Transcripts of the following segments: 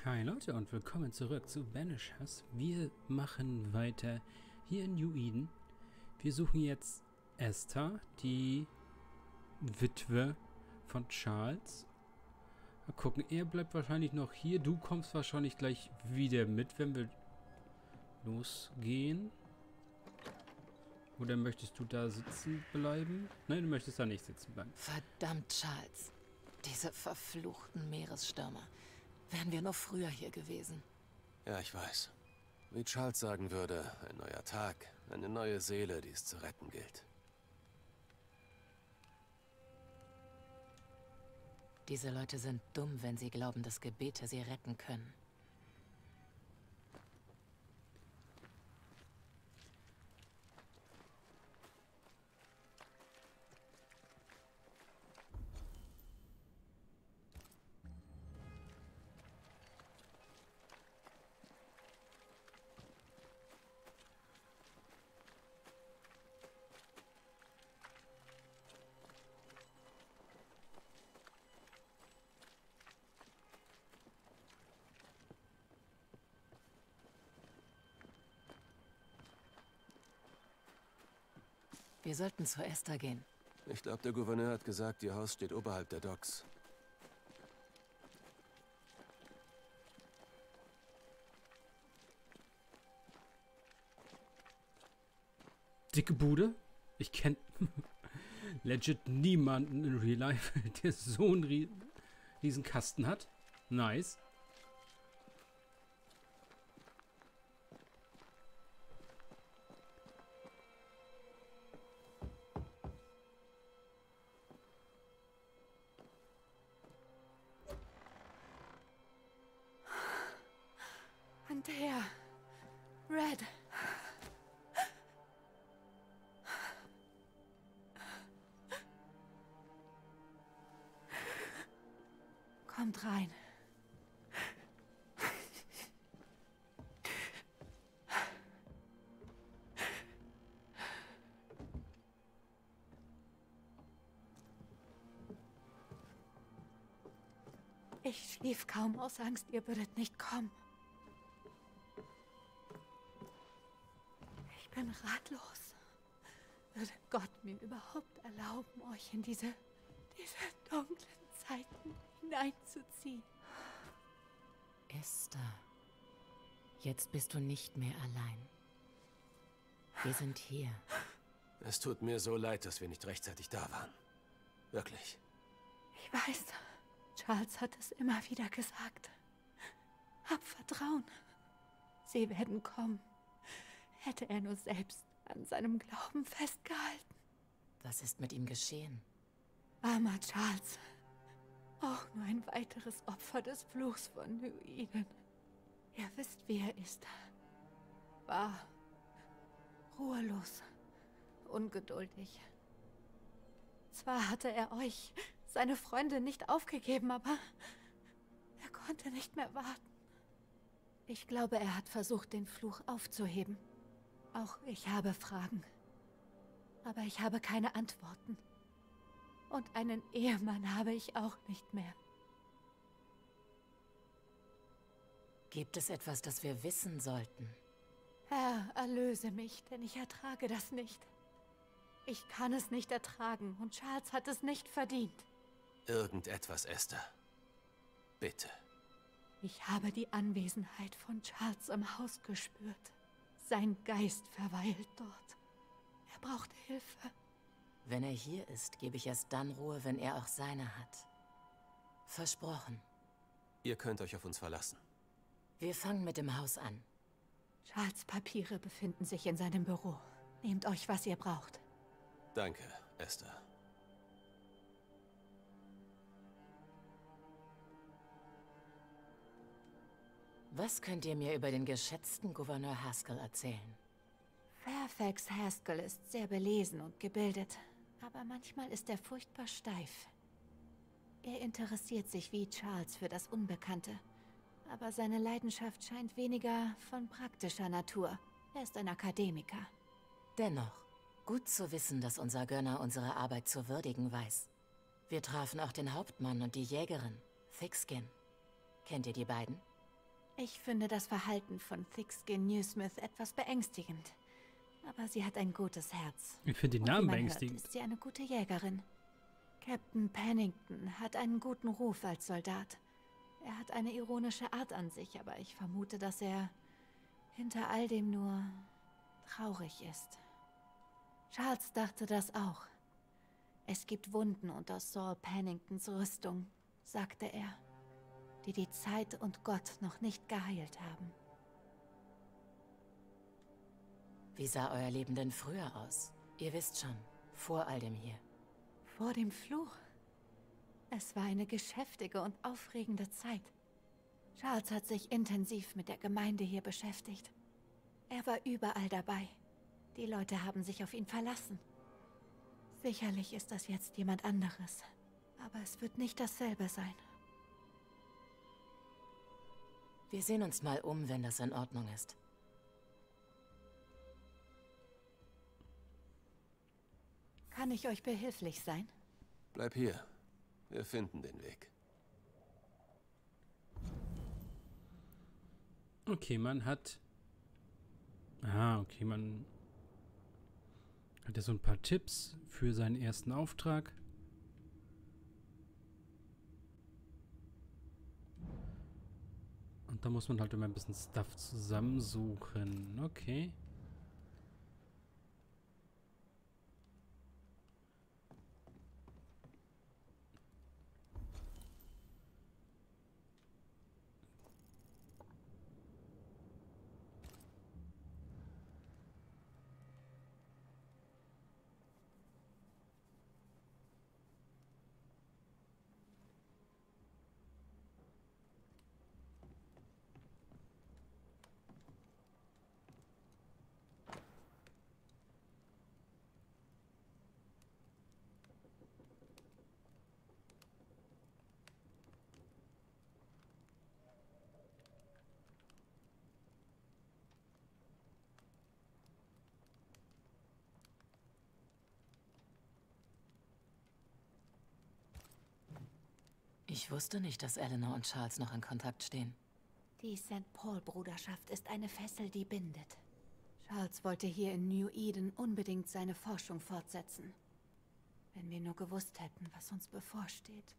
Hi Leute und willkommen zurück zu Banishers. Wir machen weiter hier in New Eden. Wir suchen jetzt Esther, die Witwe von Charles. Mal gucken, er bleibt wahrscheinlich noch hier. Du kommst wahrscheinlich gleich wieder mit, wenn wir losgehen. Oder möchtest du da sitzen bleiben? Nein, du möchtest da nicht sitzen bleiben. Verdammt, Charles. Diese verfluchten Meeresstürme. Wären wir nur früher hier gewesen. Ja, ich weiß. Wie Charles sagen würde, ein neuer Tag, eine neue Seele, die es zu retten gilt. Diese Leute sind dumm, wenn sie glauben, dass Gebete sie retten können. Wir sollten zu Esther gehen. Ich glaube, der Gouverneur hat gesagt, ihr Haus steht oberhalb der Docks. Dicke Bude. Ich kenne legit niemanden in Real Life, der so einen riesen Kasten hat. Nice. Antea. Red. Kommt rein. Ich schlief kaum aus Angst, ihr würdet nicht kommen. Ich bin ratlos. Würde Gott mir überhaupt erlauben, euch in diese dunklen Zeiten hineinzuziehen? Esther, jetzt bist du nicht mehr allein. Wir sind hier. Es tut mir so leid, dass wir nicht rechtzeitig da waren. Wirklich. Ich weiß, Charles hat es immer wieder gesagt. Hab Vertrauen. Sie werden kommen. Hätte er nur selbst an seinem Glauben festgehalten. Was ist mit ihm geschehen? Armer Charles. Auch nur ein weiteres Opfer des Fluchs von New Eden. Ihr wisst, wie er ist. War ruhelos, ungeduldig. Zwar hatte er euch, seine Freunde, nicht aufgegeben, aber er konnte nicht mehr warten. Ich glaube, er hat versucht, den Fluch aufzuheben. Auch ich habe Fragen. Aber ich habe keine Antworten. Und einen Ehemann habe ich auch nicht mehr. Gibt es etwas, das wir wissen sollten? Herr, erlöse mich, denn ich ertrage das nicht. Ich kann es nicht ertragen und Charles hat es nicht verdient. Irgendetwas, Esther. Bitte. Ich habe die Anwesenheit von Charles im Haus gespürt. Sein Geist verweilt dort. Er braucht Hilfe. Wenn er hier ist, gebe ich erst dann Ruhe, wenn er auch seine hat. Versprochen. Ihr könnt euch auf uns verlassen. Wir fangen mit dem Haus an. Charles' Papiere befinden sich in seinem Büro. Nehmt euch, was ihr braucht. Danke, Esther. Was könnt ihr mir über den geschätzten Gouverneur Haskell erzählen? Fairfax Haskell ist sehr belesen und gebildet, aber manchmal ist er furchtbar steif. Er interessiert sich wie Charles für das Unbekannte, aber seine Leidenschaft scheint weniger von praktischer Natur. Er ist ein Akademiker. Dennoch, gut zu wissen, dass unser Gönner unsere Arbeit zu würdigen weiß. Wir trafen auch den Hauptmann und die Jägerin, Thickskin. Kennt ihr die beiden? Ich finde das Verhalten von Thickskin Newsmith etwas beängstigend. Aber sie hat ein gutes Herz. Ich finde den Und wie Namen man hört, beängstigend. ist sie eine gute Jägerin. Captain Pennington hat einen guten Ruf als Soldat. Er hat eine ironische Art an sich, aber ich vermute, dass er hinter all dem nur traurig ist. Charles dachte das auch. Es gibt Wunden unter Saul Penningtons Rüstung, sagte er, die die Zeit und Gott noch nicht geheilt haben. Wie sah euer Leben denn früher aus? Ihr wisst schon, vor all dem hier. Vor dem Fluch. Es war eine geschäftige und aufregende Zeit. Charles hat sich intensiv mit der Gemeinde hier beschäftigt. Er war überall dabei. Die Leute haben sich auf ihn verlassen. Sicherlich ist das jetzt jemand anderes. Aber es wird nicht dasselbe sein. Wir sehen uns mal um, wenn das in Ordnung ist. Kann ich euch behilflich sein? Bleib hier. Wir finden den Weg. Okay, man hat... okay, man hat ja so ein paar Tipps für seinen ersten Auftrag. Und da muss man halt immer ein bisschen Stuff zusammensuchen. Okay. Ich wusste nicht, dass Eleanor und Charles noch in Kontakt stehen. Die St. Paul-Bruderschaft ist eine Fessel, die bindet. Charles wollte hier in New Eden unbedingt seine Forschung fortsetzen. Wenn wir nur gewusst hätten, was uns bevorsteht.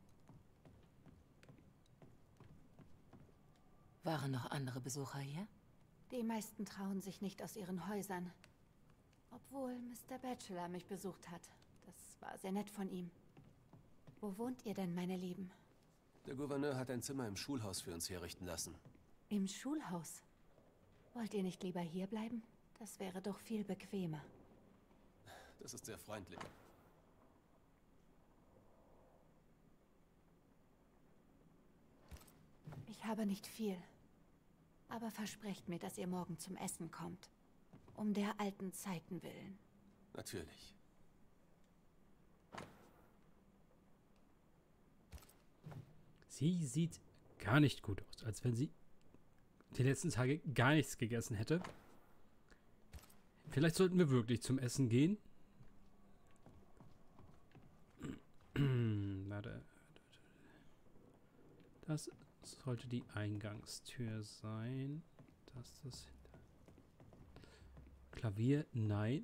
Waren noch andere Besucher hier? Die meisten trauen sich nicht aus ihren Häusern. Obwohl Mr. Batchelor mich besucht hat. Das war sehr nett von ihm. Wo wohnt ihr denn, meine Lieben? Der Gouverneur hat ein Zimmer im Schulhaus für uns herrichten lassen. Im Schulhaus? Wollt ihr nicht lieber hier bleiben? Das wäre doch viel bequemer. Das ist sehr freundlich. Ich habe nicht viel. Aber versprecht mir, dass ihr morgen zum Essen kommt. Um der alten Zeiten willen. Natürlich. Sie sieht gar nicht gut aus, als wenn sie die letzten Tage gar nichts gegessen hätte. Vielleicht sollten wir wirklich zum Essen gehen. Warte. Das sollte die Eingangstür sein. Das Klavier, nein.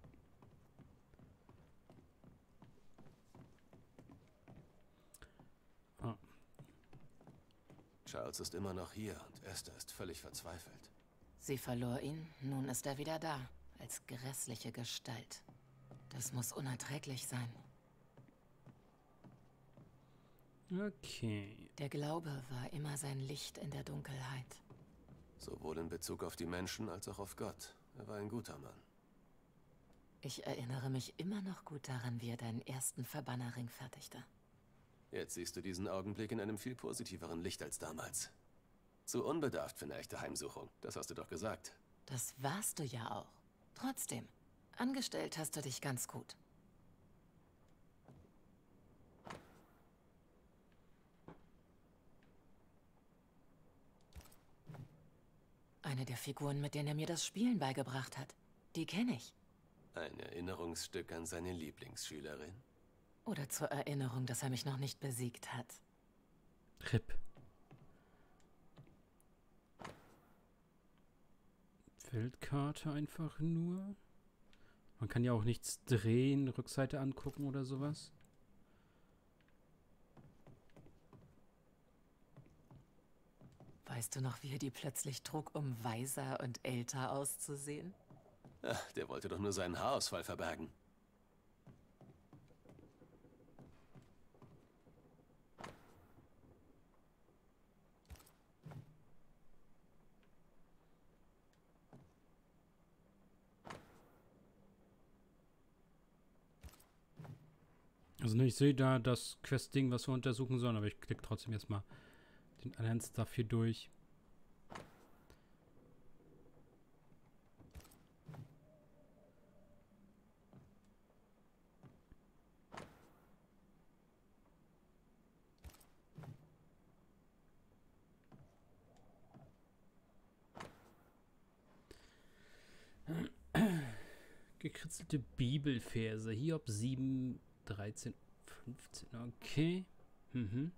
Charles ist immer noch hier und Esther ist völlig verzweifelt. Sie verlor ihn, nun ist er wieder da, als grässliche Gestalt. Das muss unerträglich sein. Okay. Der Glaube war immer sein Licht in der Dunkelheit. Sowohl in Bezug auf die Menschen als auch auf Gott. Er war ein guter Mann. Ich erinnere mich immer noch gut daran, wie er deinen ersten Verbannerring fertigte. Jetzt siehst du diesen Augenblick in einem viel positiveren Licht als damals. Zu unbedarft für eine echte Heimsuchung. Das hast du doch gesagt. Das warst du ja auch. Trotzdem, angestellt hast du dich ganz gut. Eine der Figuren, mit denen er mir das Spielen beigebracht hat. Die kenne ich. Ein Erinnerungsstück an seine Lieblingsschülerin. Oder zur Erinnerung, dass er mich noch nicht besiegt hat. RIP. Weltkarte einfach nur. Man kann ja auch nichts drehen, Rückseite angucken oder sowas. Weißt du noch, wie er die plötzlich trug, um weiser und älter auszusehen? Ach, der wollte doch nur seinen Haarausfall verbergen. Also ich sehe da das Quest-Ding, was wir untersuchen sollen, aber ich klicke trotzdem jetzt mal den anderen Stuff hier durch. Gekritzelte Bibelverse. Hiob 7, 13, 15. Okay. Mhm.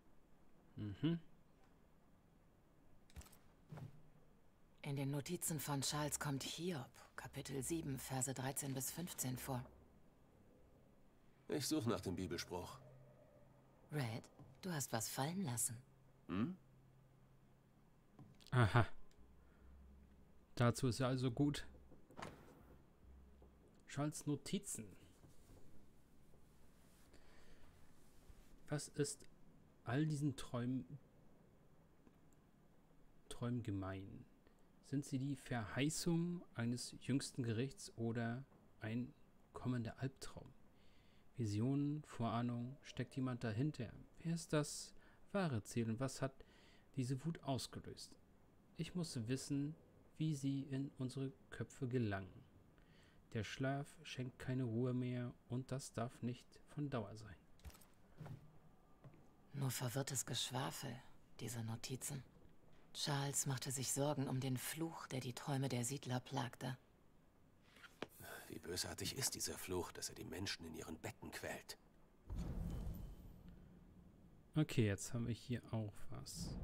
In den Notizen von Charles kommt Hiob, Kapitel 7, Verse 13 bis 15 vor. Ich suche nach dem Bibelspruch. Red, du hast was fallen lassen. Hm? Aha. Dazu ist er also gut. Charles Notizen. Was ist all diesen Träumen gemein? Sind sie die Verheißung eines jüngsten Gerichts oder ein kommender Albtraum? Visionen, Vorahnung, steckt jemand dahinter? Wer ist das wahre Ziel und was hat diese Wut ausgelöst? Ich muss wissen, wie sie in unsere Köpfe gelangen. Der Schlaf schenkt keine Ruhe mehr und das darf nicht von Dauer sein. Nur verwirrtes Geschwafel, diese Notizen. Charles machte sich Sorgen um den Fluch, der die Träume der Siedler plagte. Wie bösartig ist dieser Fluch, dass er die Menschen in ihren Betten quält? Okay, jetzt habe ich hier auch was.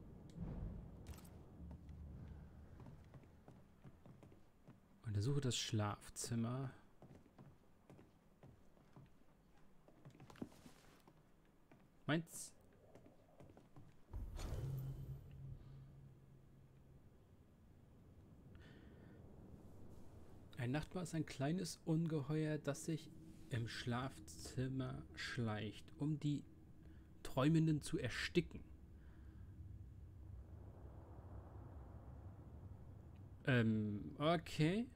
Untersuche das Schlafzimmer. Meins. Ein Nachtmahr ist ein kleines Ungeheuer, das sich im Schlafzimmer schleicht, um die Träumenden zu ersticken. Okay.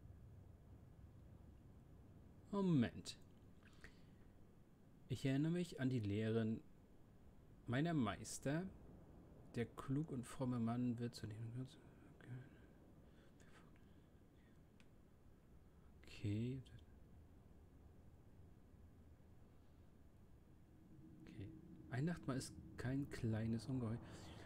Moment. Ich erinnere mich an die Lehren meiner Meister. Der klug und fromme Mann wird zu dem... Okay. Okay. Ein Nachtmahr ist kein kleines Ungeheuer.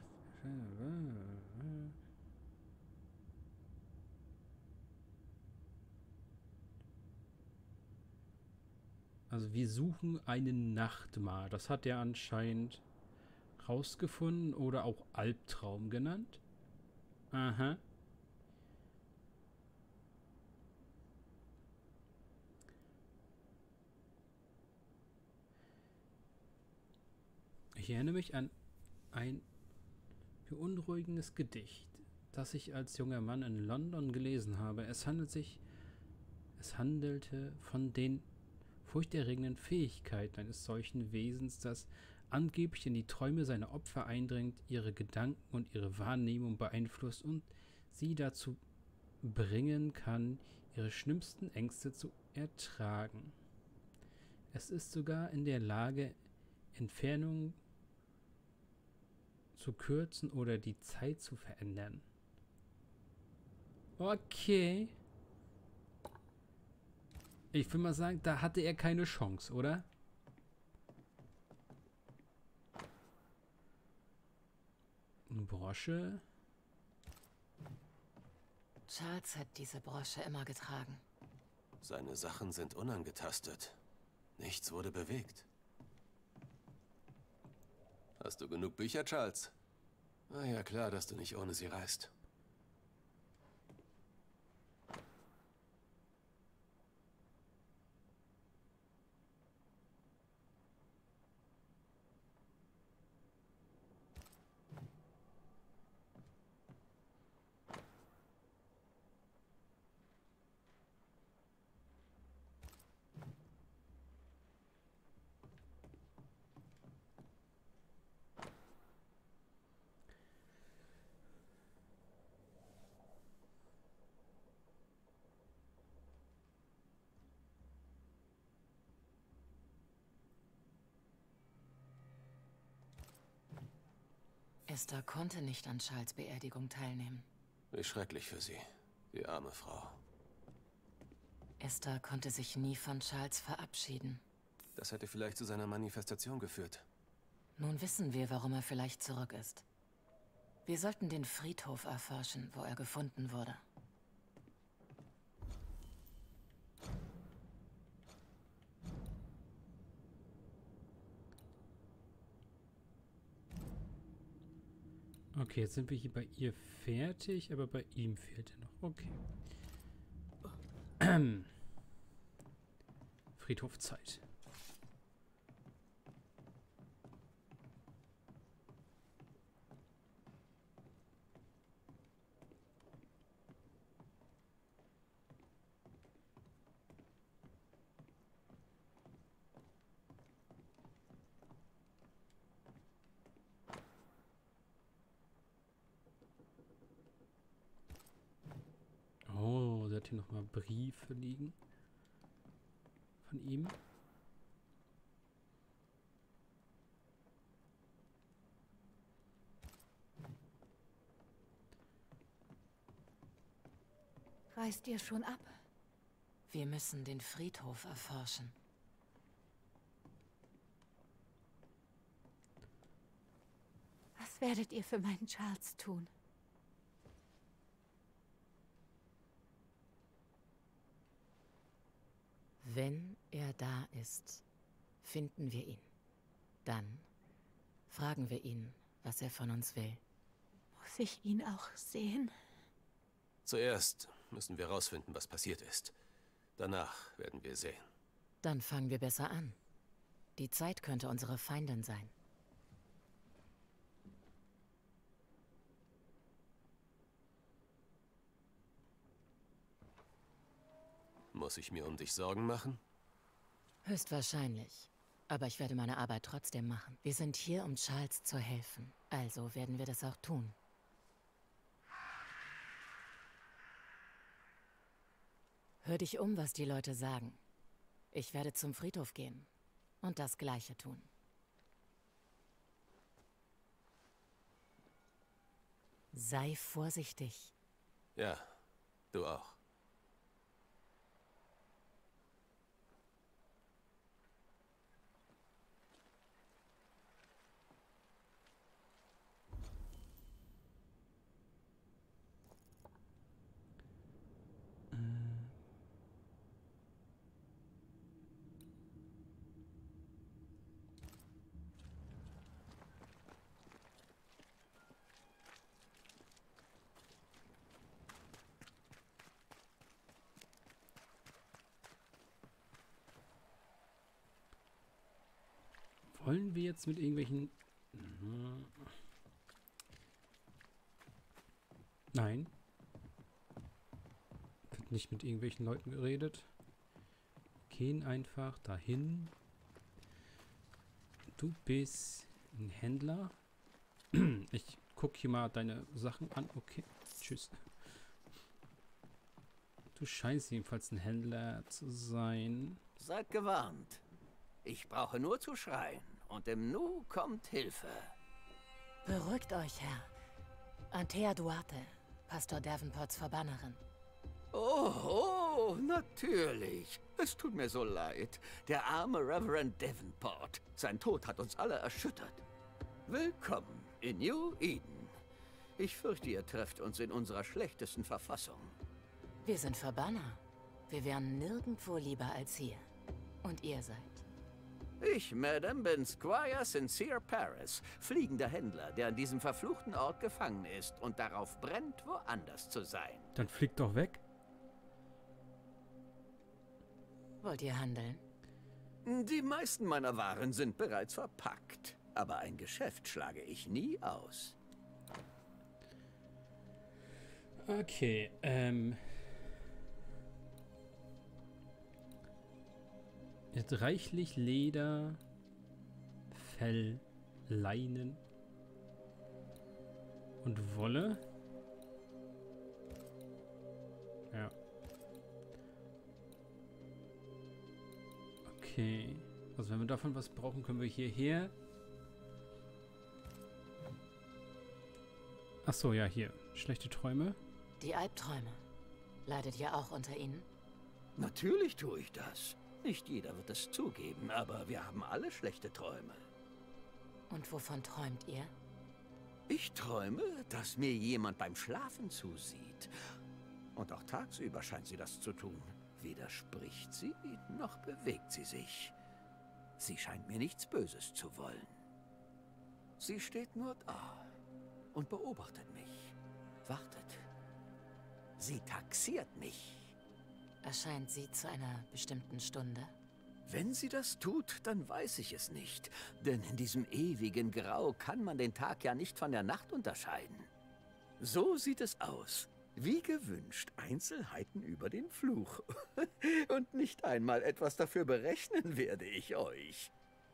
Also wir suchen einen Nachtmahr. Das hat er anscheinend rausgefunden oder auch Albtraum genannt. Aha. Ich erinnere mich an ein beunruhigendes Gedicht, das ich als junger Mann in London gelesen habe. Es handelte von den furchterregenden Fähigkeiten eines solchen Wesens, das angeblich in die Träume seiner Opfer eindringt, ihre Gedanken und ihre Wahrnehmung beeinflusst und sie dazu bringen kann, ihre schlimmsten Ängste zu ertragen. Es ist sogar in der Lage, Entfernungen zu kürzen oder die Zeit zu verändern. Okay. Ich will mal sagen, da hatte er keine Chance, oder? Eine Brosche. Charles hat diese Brosche immer getragen. Seine Sachen sind unangetastet. Nichts wurde bewegt. Hast du genug Bücher, Charles? Na ja, klar, dass du nicht ohne sie reist. Esther konnte nicht an Charles' Beerdigung teilnehmen. Wie schrecklich für sie, die arme Frau. Esther konnte sich nie von Charles verabschieden. Das hätte vielleicht zu seiner Manifestation geführt. Nun wissen wir, warum er vielleicht zurück ist. Wir sollten den Friedhof erforschen, wo er gefunden wurde. Okay, jetzt sind wir hier bei ihr fertig, aber bei ihm fehlt er noch. Okay. Friedhofzeit. Oh, sie hat hier nochmal Briefe liegen. Von ihm. Reist ihr schon ab? Wir müssen den Friedhof erforschen. Was werdet ihr für meinen Charles tun? Wenn er da ist, finden wir ihn. Dann fragen wir ihn, was er von uns will. Muss ich ihn auch sehen? Zuerst müssen wir herausfinden, was passiert ist. Danach werden wir sehen. Dann fangen wir besser an. Die Zeit könnte unsere Feindin sein. Muss ich mir um dich Sorgen machen? Höchstwahrscheinlich. Aber ich werde meine Arbeit trotzdem machen. Wir sind hier, um Charles zu helfen. Also werden wir das auch tun. Hör dich um, was die Leute sagen. Ich werde zum Friedhof gehen und das Gleiche tun. Sei vorsichtig. Ja, du auch. Wollen wir jetzt mit irgendwelchen... Nein. Wird nicht mit irgendwelchen Leuten geredet. Gehen einfach dahin. Du bist ein Händler. Ich guck hier mal deine Sachen an. Okay, tschüss. Du scheinst jedenfalls ein Händler zu sein. Seid gewarnt. Ich brauche nur zu schreien. Und im Nu kommt Hilfe. Beruhigt euch, Herr. Antea Duarte, Pastor Davenports Verbannerin. Oh, natürlich. Es tut mir so leid. Der arme Reverend Davenport. Sein Tod hat uns alle erschüttert. Willkommen in New Eden. Ich fürchte, ihr trefft uns in unserer schlechtesten Verfassung. Wir sind Verbanner. Wir wären nirgendwo lieber als hier. Und ihr seid? Ich, Madame, bin Squire Sincere Paris, fliegender Händler, der an diesem verfluchten Ort gefangen ist und darauf brennt, woanders zu sein. Dann fliegt doch weg. Wollt ihr handeln? Die meisten meiner Waren sind bereits verpackt, aber ein Geschäft schlage ich nie aus. Okay, Jetzt reichlich Leder, Fell, Leinen und Wolle. Ja. Okay. Also wenn wir davon was brauchen, können wir hierher. Ach so, ja, hier. Schlechte Träume. Die Albträume. Leidet ihr auch unter ihnen? Natürlich tue ich das. Nicht jeder wird es zugeben, aber wir haben alle schlechte Träume. Und wovon träumt ihr? Ich träume, dass mir jemand beim Schlafen zusieht. Und auch tagsüber scheint sie das zu tun. Weder spricht sie, noch bewegt sie sich. Sie scheint mir nichts Böses zu wollen. Sie steht nur da und beobachtet mich, wartet. Sie taxiert mich. Erscheint sie zu einer bestimmten Stunde? Wenn sie das tut, dann weiß ich es nicht. Denn in diesem ewigen Grau kann man den Tag ja nicht von der Nacht unterscheiden. So sieht es aus. Wie gewünscht, Einzelheiten über den Fluch. Und nicht einmal etwas dafür berechnen werde ich euch.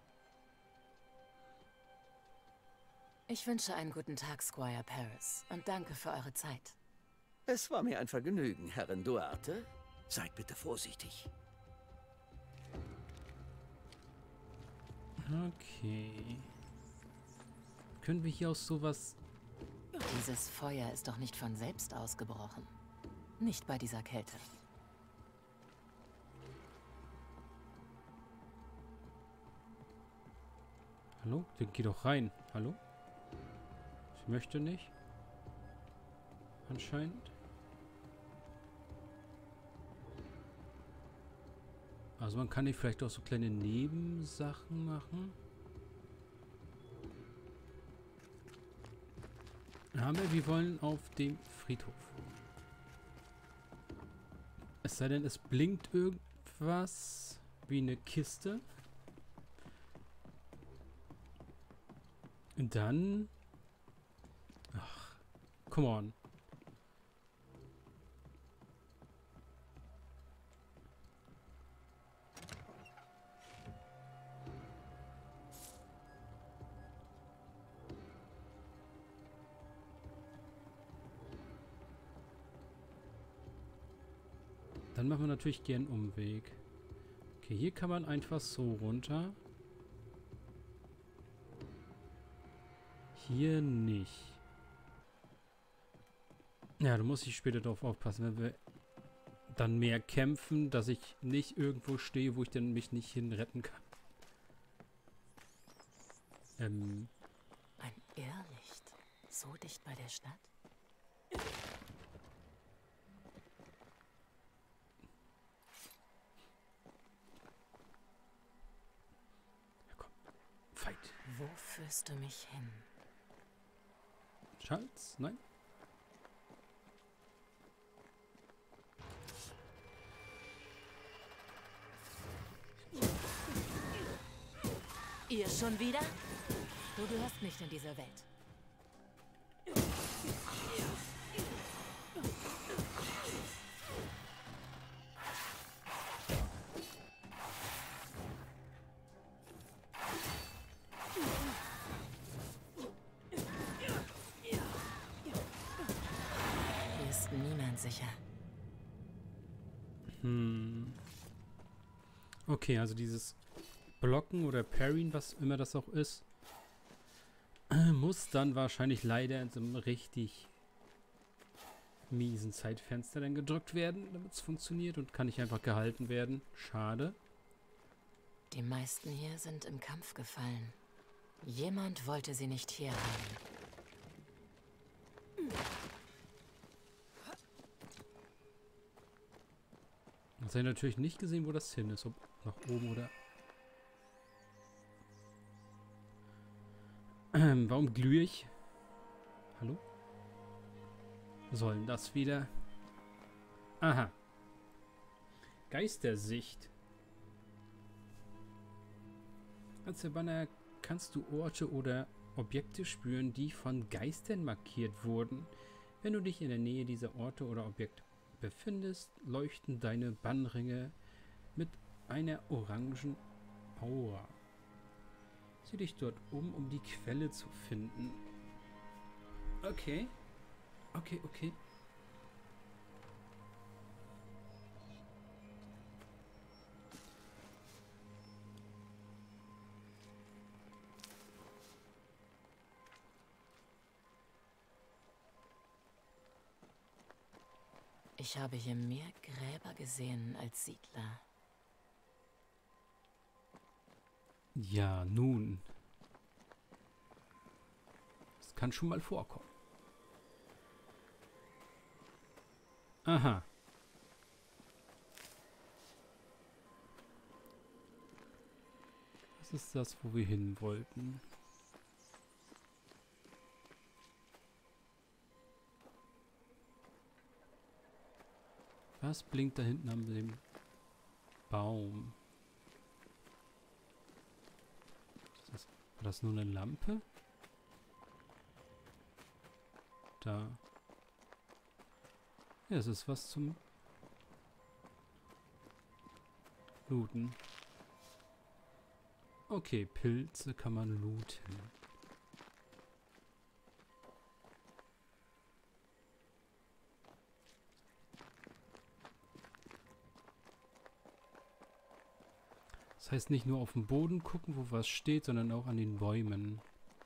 Ich wünsche einen guten Tag, Squire Paris. Und danke für eure Zeit. Es war mir ein Vergnügen, Herrin Duarte. Seid bitte vorsichtig. Okay. Können wir hier aus sowas... Dieses Feuer ist doch nicht von selbst ausgebrochen. Nicht bei dieser Kälte. Hallo? Der geht doch rein. Hallo? Ich möchte nicht. Anscheinend. Also man kann hier vielleicht auch so kleine Nebensachen machen. Aber wir wollen auf dem Friedhof. Es sei denn, es blinkt irgendwas wie eine Kiste. Und dann... Ach, come on. Dann machen wir natürlich gern einen Umweg. Okay, hier kann man einfach so runter. Hier nicht. Ja, da muss ich später drauf aufpassen, wenn wir dann mehr kämpfen, dass ich nicht irgendwo stehe, wo ich dann mich nicht hin retten kann. Ein Irrlicht. So dicht bei der Stadt? Fight. Wo führst du mich hin? Charles? Nein? Ihr schon wieder? Du gehörst nicht in diese Welt. Hier ist niemand sicher. Okay, also dieses Blocken oder Parryen, was immer das auch ist, muss dann wahrscheinlich leider in so einem richtig miesen Zeitfenster dann gedrückt werden, damit es funktioniert und kann nicht einfach gehalten werden. Schade. Die meisten hier sind im Kampf gefallen. Jemand wollte sie nicht hier haben. Jetzt habe ich natürlich nicht gesehen, wo das hin ist. Ob nach oben oder... warum glühe ich? Hallo? Was soll denn das wieder? Aha. Geistersicht. Als Banner kannst du Orte oder Objekte spüren, die von Geistern markiert wurden. Wenn du dich in der Nähe dieser Orte oder Objekte befindest, leuchten deine Bannringe mit einer orangen Aura. Sieh dich dort um die Quelle zu finden. Okay. Okay. Ich habe hier mehr Gräber gesehen als Siedler. Ja, nun. Das kann schon mal vorkommen. Aha. Das ist das, wo wir hin wollten. Was blinkt da hinten an dem Baum? War das nur eine Lampe? Da. Ja, es ist was zum Looten. Okay, Pilze kann man looten. Das heißt nicht nur auf den Boden gucken, wo was steht, sondern auch an den Bäumen.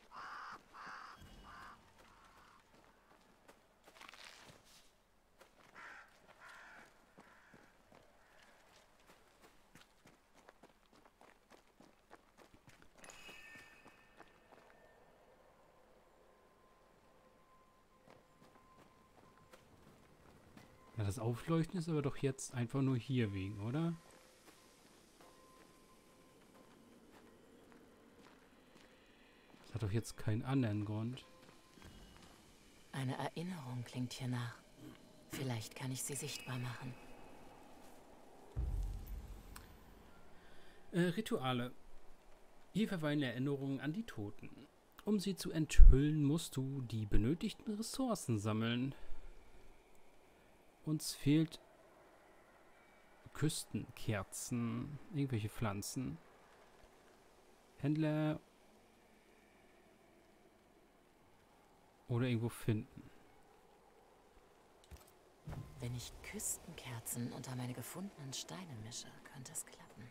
Ja, das Aufleuchten ist aber doch jetzt einfach nur hier wegen, oder? Das hat doch jetzt keinen anderen Grund. Eine Erinnerung klingt hier nach. Vielleicht kann ich sie sichtbar machen. Rituale. Hier verweilen Erinnerungen an die Toten. Um sie zu enthüllen, musst du die benötigten Ressourcen sammeln. Uns fehlt Küstenkerzen, irgendwelche Pflanzen. Händler oder irgendwo finden. Wenn ich Küstenkerzen unter meine gefundenen Steine mische, könnte es klappen.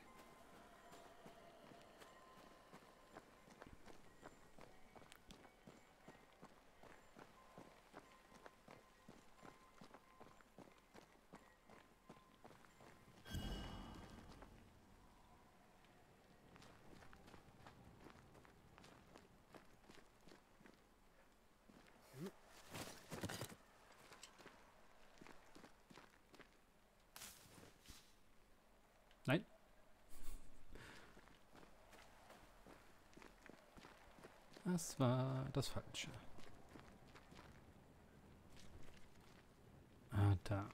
Nein. Das war das Falsche. Ah, da.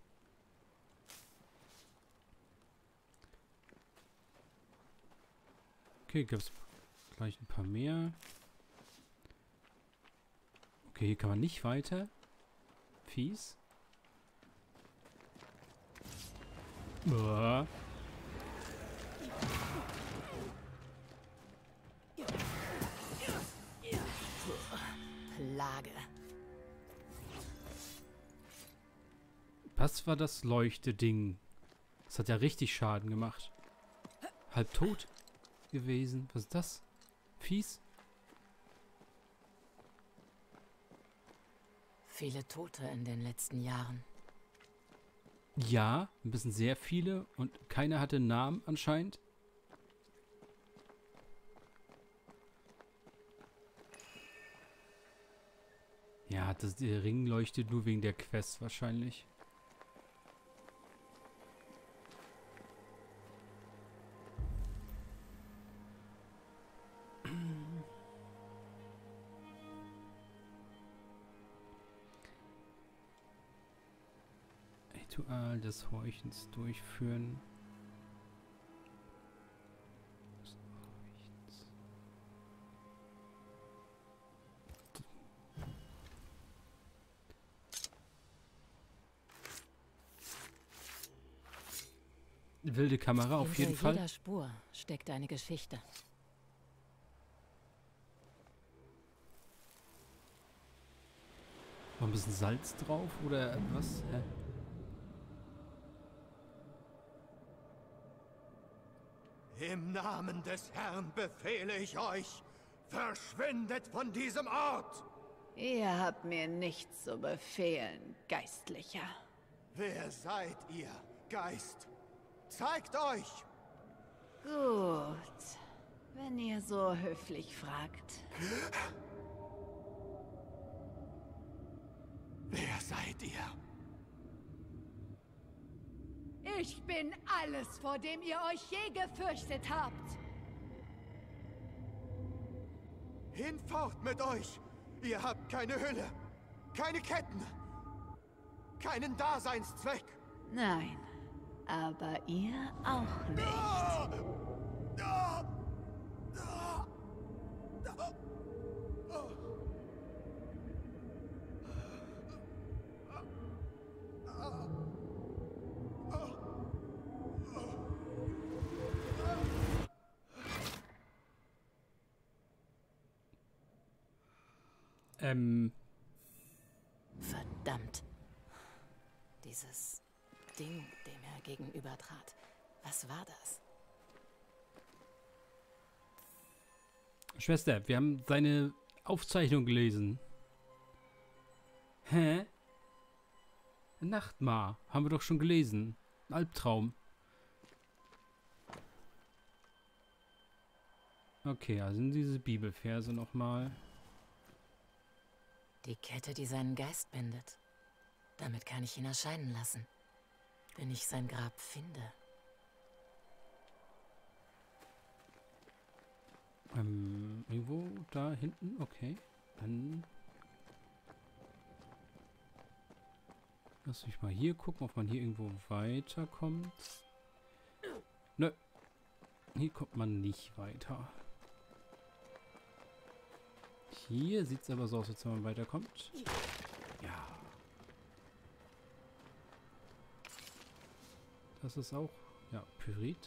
Okay, gibt es gleich ein paar mehr. Okay, hier kann man nicht weiter. Fies. Boah. Plage. Was war das Leuchteding? Das hat ja richtig Schaden gemacht. Halb tot gewesen. Was ist das? Fies? Viele Tote in den letzten Jahren. Ja, ein bisschen sehr viele und keiner hatte einen Namen anscheinend. Ja, der Ring leuchtet nur wegen der Quest wahrscheinlich. Ritual des Horchens durchführen. Wilde Kamera auf jeden Fall. Hinter jeder Spur steckt eine Geschichte. Noch ein bisschen Salz drauf oder was? Hä? Im Namen des Herrn befehle ich euch, verschwindet von diesem Ort! Ihr habt mir nichts zu befehlen, Geistlicher. Wer seid ihr, Geist? Zeigt euch! Gut, wenn ihr so höflich fragt. Wer seid ihr? Ich bin alles, vor dem ihr euch je gefürchtet habt. Hinfort mit euch! Ihr habt keine Hülle, keine Ketten, keinen Daseinszweck! Nein, aber ihr auch nicht. Verdammt. Dieses Ding, dem er gegenübertrat. Was war das? Schwester, wir haben seine Aufzeichnung gelesen. Hä? Nachtmar. Haben wir doch schon gelesen. Ein Albtraum. Okay, also sind diese Bibelverse nochmal. Die Kette, die seinen Geist bindet. Damit kann ich ihn erscheinen lassen, wenn ich sein Grab finde. Irgendwo da hinten? Okay. Dann lass mich mal hier gucken, ob man hier irgendwo weiterkommt. Nö. Hier kommt man nicht weiter. Hier sieht es aber so aus, als wenn man weiterkommt. Ja. Das ist auch, ja, Pyrit.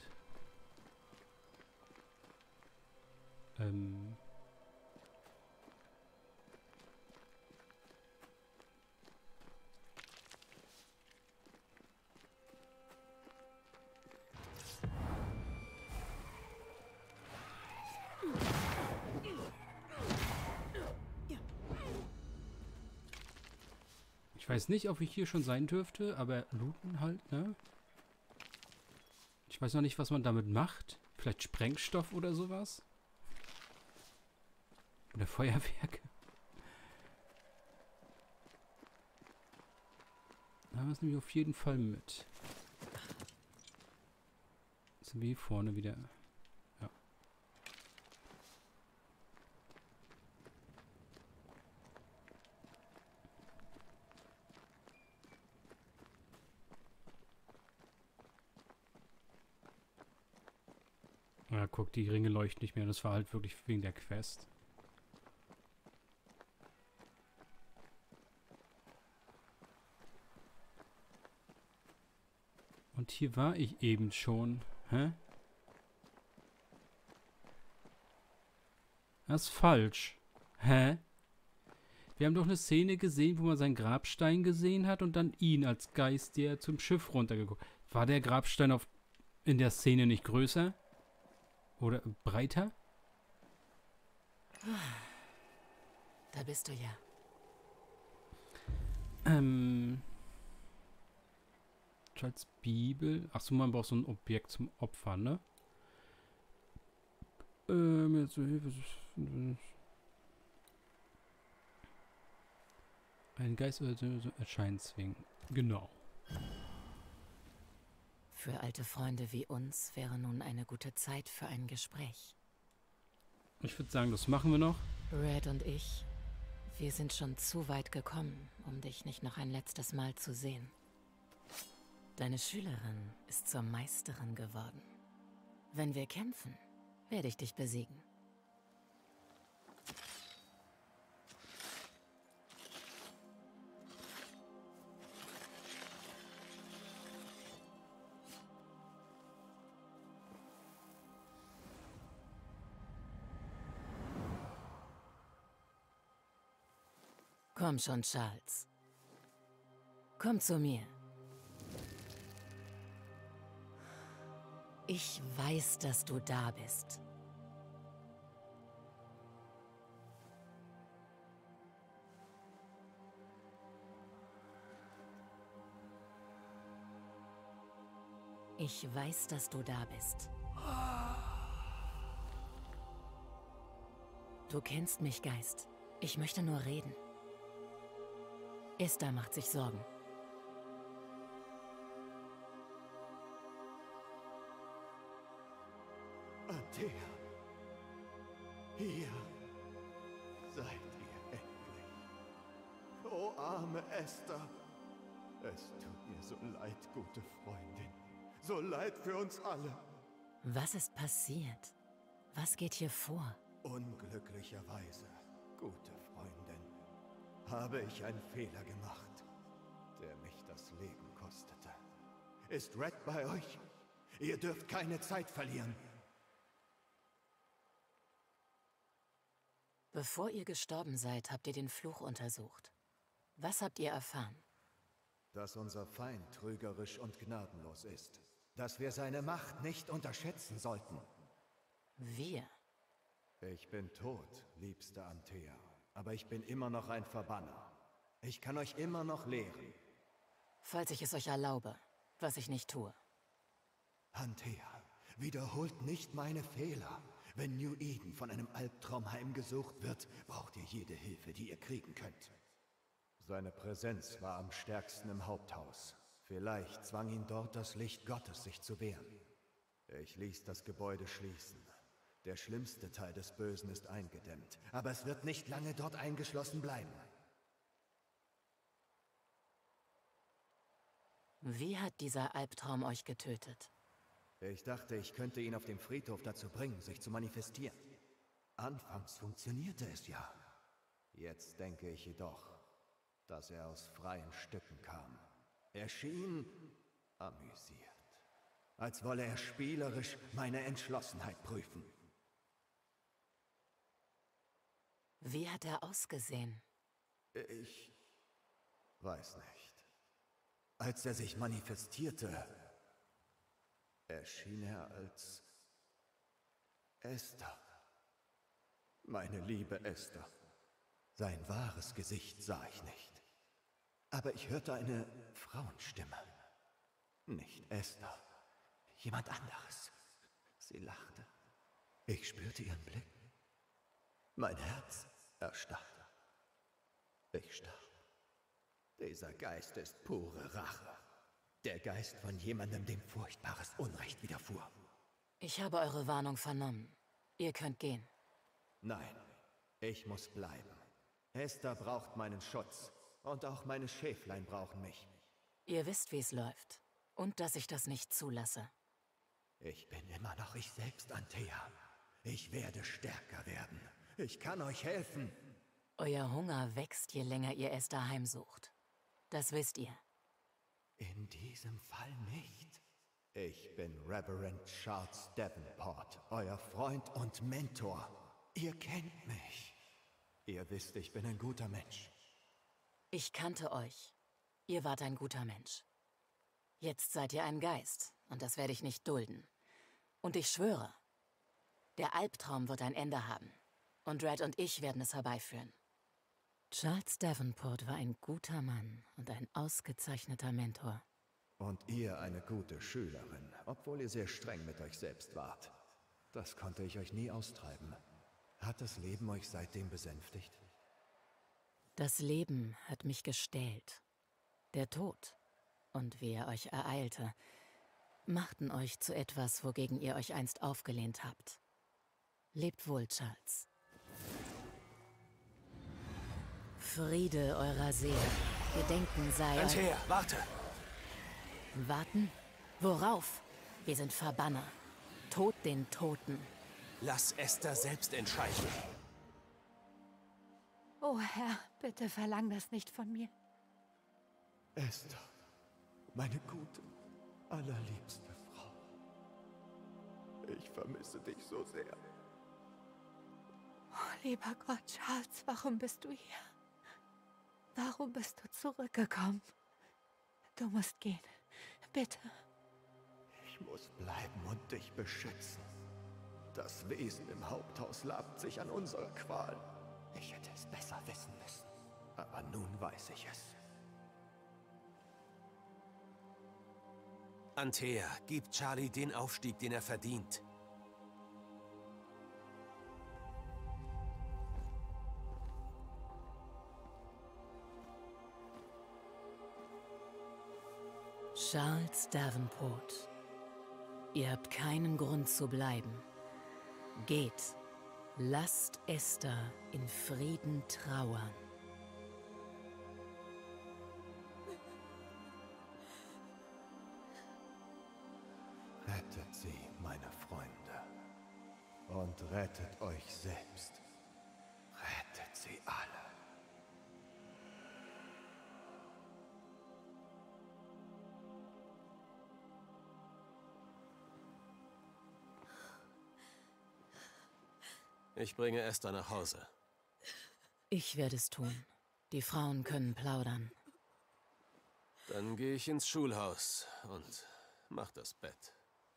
Ich weiß nicht, ob ich hier schon sein dürfte, aber looten halt, ne? Ich weiß noch nicht, was man damit macht. Vielleicht Sprengstoff oder sowas? Oder Feuerwerke? Da haben wir es nämlich auf jeden Fall mit. Jetzt sind wir hier vorne wieder. Ja. Ja, guck, die Ringe leuchten nicht mehr. Das war halt wirklich wegen der Quest. Und hier war ich eben schon. Hä? Das ist falsch. Hä? Wir haben doch eine Szene gesehen, wo man seinen Grabstein gesehen hat und dann ihn als Geist, der zum Schiff runtergeguckt. War der Grabstein in der Szene nicht größer? Oder breiter? Da bist du ja. Charles Bibel. Achso, man braucht so ein Objekt zum Opfern, ne? Mir zur Hilfe. Ein Geist oder so erscheinen zwingen. Genau. Für alte Freunde wie uns wäre nun eine gute Zeit für ein Gespräch. Ich würde sagen, das machen wir noch. Red und ich, wir sind schon zu weit gekommen, um dich nicht noch ein letztes Mal zu sehen. Deine Schülerin ist zur Meisterin geworden. Wenn wir kämpfen, werde ich dich besiegen. Komm schon, Charles. Komm zu mir. Ich weiß, dass du da bist. Ich weiß, dass du da bist. Du kennst mich, Geist. Ich möchte nur reden. Esther macht sich Sorgen. Antea, hier seid ihr endlich. Oh, arme Esther. Es tut mir so leid, gute Freundin. So leid für uns alle. Was ist passiert? Was geht hier vor? Unglücklicherweise, gute Freundin, habe ich einen Fehler gemacht, der mich das Leben kostete. Ist Red bei euch? Ihr dürft keine Zeit verlieren. Bevor ihr gestorben seid, habt ihr den Fluch untersucht. Was habt ihr erfahren? Dass unser Feind trügerisch und gnadenlos ist. Dass wir seine Macht nicht unterschätzen sollten. Wir? Ich bin tot, liebste Antea. Aber ich bin immer noch ein Verbanner. Ich kann euch immer noch lehren. Falls ich es euch erlaube, was ich nicht tue. Antea, wiederholt nicht meine Fehler. Wenn New Eden von einem Albtraum heimgesucht wird, braucht ihr jede Hilfe, die ihr kriegen könnt. Seine Präsenz war am stärksten im Haupthaus. Vielleicht zwang ihn dort das Licht Gottes, sich zu wehren. Ich ließ das Gebäude schließen. Der schlimmste Teil des Bösen ist eingedämmt, aber es wird nicht lange dort eingeschlossen bleiben. Wie hat dieser Albtraum euch getötet? Ich dachte, ich könnte ihn auf dem Friedhof dazu bringen, sich zu manifestieren. Anfangs funktionierte es ja. Jetzt denke ich jedoch, dass er aus freien Stücken kam. Er schien amüsiert, als wolle er spielerisch meine Entschlossenheit prüfen. Wie hat er ausgesehen? Ich weiß nicht. Als er sich manifestierte, erschien er als Esther. Meine liebe Esther. Sein wahres Gesicht sah ich nicht. Aber ich hörte eine Frauenstimme. Nicht Esther. Jemand anderes. Sie lachte. Ich spürte ihren Blick. Mein Herz erstarrte. Ich starb. Dieser Geist ist pure Rache. Der Geist von jemandem, dem furchtbares Unrecht widerfuhr. Ich habe eure Warnung vernommen. Ihr könnt gehen. Nein, ich muss bleiben. Esther braucht meinen Schutz. Und auch meine Schäflein brauchen mich. Ihr wisst, wie es läuft. Und dass ich das nicht zulasse. Ich bin immer noch ich selbst, Antea. Ich werde stärker werden. Ich kann euch helfen. Euer Hunger wächst, je länger ihr Esther heimsucht. Das wisst ihr. In diesem Fall nicht. Ich bin Reverend Charles Davenport, euer Freund und Mentor. Ihr kennt mich. Ihr wisst, ich bin ein guter Mensch. Ich kannte euch. Ihr wart ein guter Mensch. Jetzt seid ihr ein Geist, und das werde ich nicht dulden. Und ich schwöre, der Albtraum wird ein Ende haben. Und Red und ich werden es herbeiführen. Charles Davenport war ein guter Mann und ein ausgezeichneter Mentor. Und ihr eine gute Schülerin, obwohl ihr sehr streng mit euch selbst wart. Das konnte ich euch nie austreiben. Hat das Leben euch seitdem besänftigt? Das Leben hat mich gestählt. Der Tod und wie er euch ereilte, machten euch zu etwas, wogegen ihr euch einst aufgelehnt habt. Lebt wohl, Charles. Friede eurer Seele. Gedenken sei euch... Antea, warte! Warten? Worauf? Wir sind Verbanner. Tod den Toten. Lass Esther selbst entscheiden. Oh Herr, bitte verlang das nicht von mir. Esther, meine gute, allerliebste Frau. Ich vermisse dich so sehr. Oh, lieber Gott, Charles, warum bist du hier? Warum bist du zurückgekommen? Du musst gehen. Bitte. Ich muss bleiben und dich beschützen. Das Wesen im Haupthaus labt sich an unserer Qual. Ich hätte es besser wissen müssen. Aber nun weiß ich es. Antea, gib Charlie den Aufstieg, den er verdient. Charles Davenport, ihr habt keinen Grund zu bleiben. Geht, lasst Esther in Frieden trauern. Rettet sie, meine Freunde. Und rettet euch selbst. Rettet sie alle. Ich bringe Esther nach Hause. Ich werde es tun. Die Frauen können plaudern. Dann gehe ich ins Schulhaus und mach das Bett.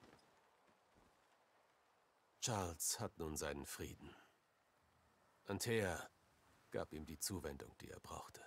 Charles hat nun seinen Frieden. Antea gab ihm die Zuwendung, die er brauchte.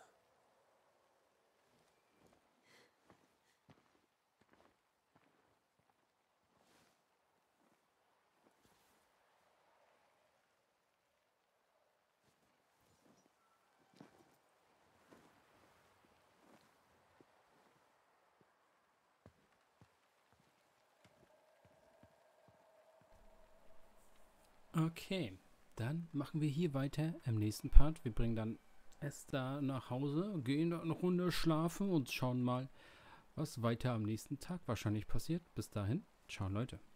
Okay, dann machen wir hier weiter im nächsten Part. Wir bringen dann Esther nach Hause, gehen dort eine Runde schlafen und schauen mal, was weiter am nächsten Tag wahrscheinlich passiert. Bis dahin, ciao Leute.